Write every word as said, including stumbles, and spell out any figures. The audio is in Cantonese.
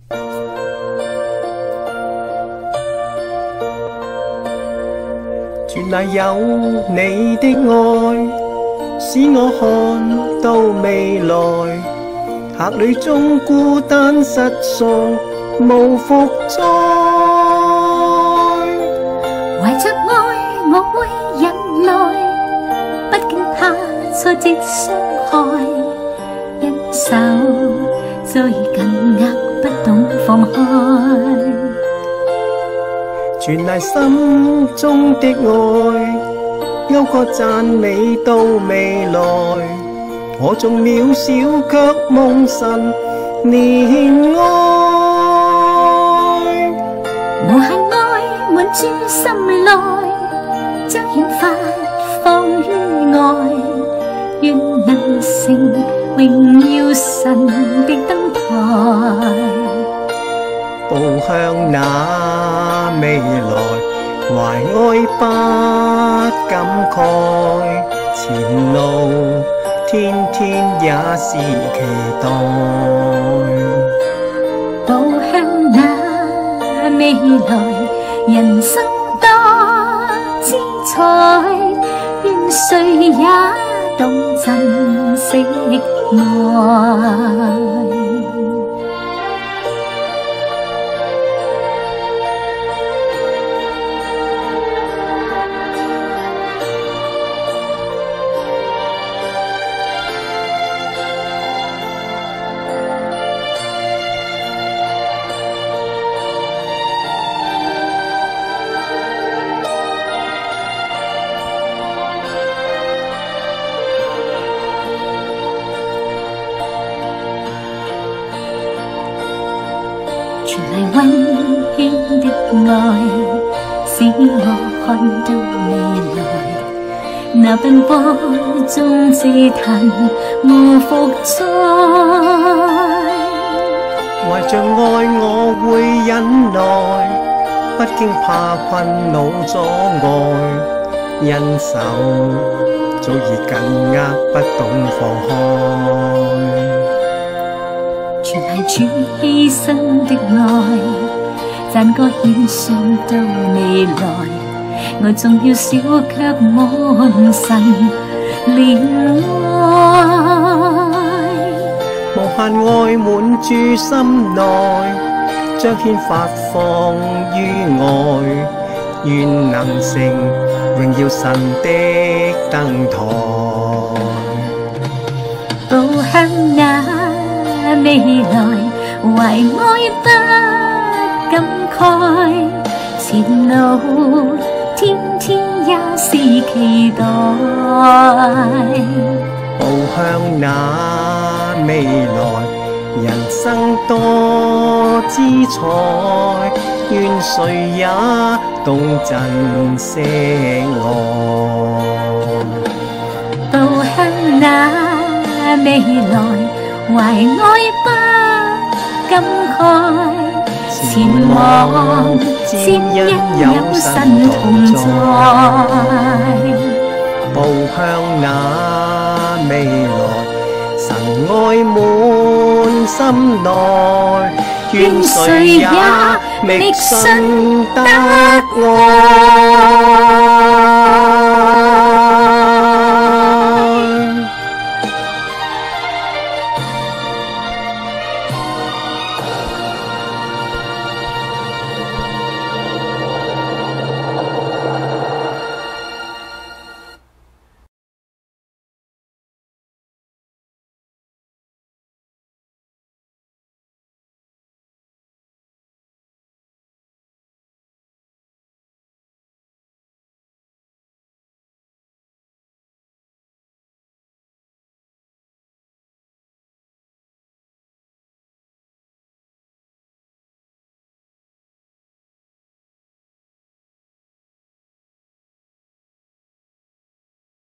原來有你的愛，使我看到未來。客旅中孤單失喪，無復再。 懷着愛，我會忍耐，不驚怕挫折傷害。因手早已緊握，不懂放開。 傳嚟心中的愛，勾個讚美到未來。我縱渺小，卻蒙神憐愛。 無限愛滿注心內，彰顯發放於外。願能成榮耀神的燈台。 步向那未來，懷愛不感慨，前路天天也是期待。 步向那未來，人生多姿彩，願誰也懂珍惜愛。傳嚟溫馨的愛，使我看到未來。那奔波中自嘆無復再。 懷着愛我會忍耐，不驚怕困惱阻礙。因手早已緊握，不懂放開。 全係主犧牲的愛，讚歌獻上到未來。我縱渺小，卻蒙神憐愛。 無限愛滿注心內，彰顯發放於外。願能成榮耀神的燈台。 步向那未來，懷愛不感慨，前路天天也是期待。 步向那未來，人生多姿彩，願誰也懂珍惜愛。 步向那未來，懷愛不感慨，前往先因有神同在。 步向那未來，神愛滿心內，願誰也覓信得愛。